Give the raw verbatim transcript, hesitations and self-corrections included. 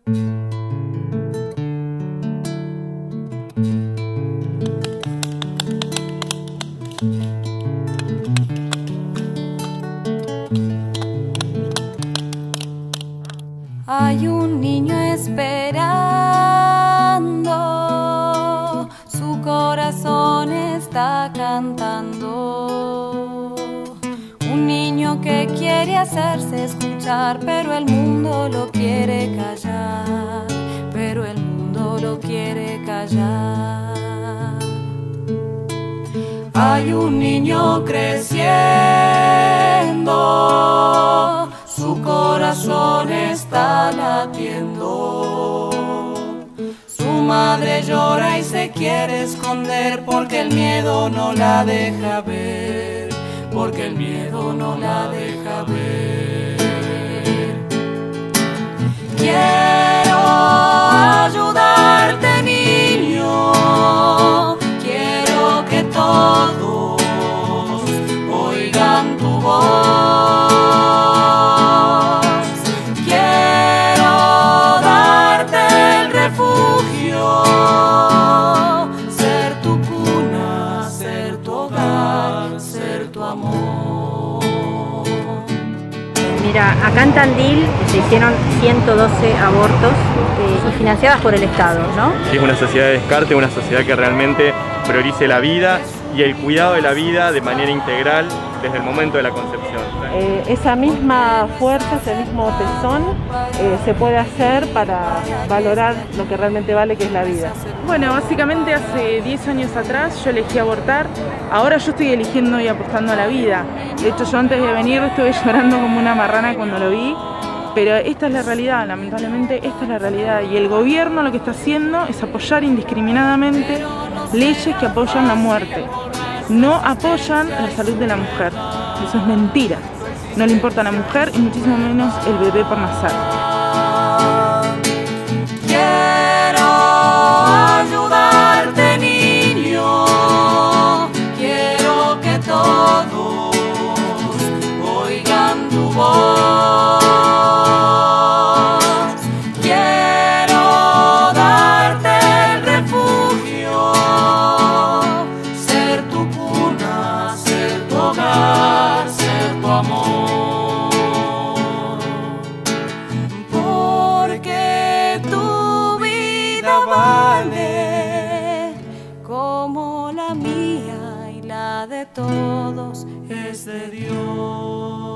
Hay un niño esperando, su corazón está cantando. Un niño que quiere hacerse escuchar, pero el mundo lo quiere callar, pero el mundo lo quiere callar. Hay un niño creciendo, su corazón está latiendo. Su madre llora y se quiere esconder porque el miedo no la deja ver, porque el miedo no la deja ver. Quiero ayudarte, niño, quiero que todos oigan tu voz. Mira, acá en Tandil se hicieron ciento doce abortos eh, y financiadas por el Estado, ¿no? Es una sociedad de descarte, una sociedad que realmente priorice la vida y el cuidado de la vida de manera integral desde el momento de la concepción. Eh, esa misma fuerza, ese mismo tesón eh, se puede hacer para valorar lo que realmente vale, que es la vida. Bueno, básicamente hace diez años atrás yo elegí abortar, ahora yo estoy eligiendo y apostando a la vida. De hecho, yo antes de venir estuve llorando como una marrana cuando lo vi, pero esta es la realidad, lamentablemente esta es la realidad. Y el gobierno lo que está haciendo es apoyar indiscriminadamente leyes que apoyan la muerte. No apoyan la salud de la mujer, eso es mentira. No le importa a la mujer y muchísimo menos el bebé por nacer. Quiero ayudarte, niño, quiero que todos oigan tu voz. Quiero darte el refugio, ser tu cuna, ser tu hogar, ser tu amor. Porque tu vida vale como la mía y la de todos es de Dios.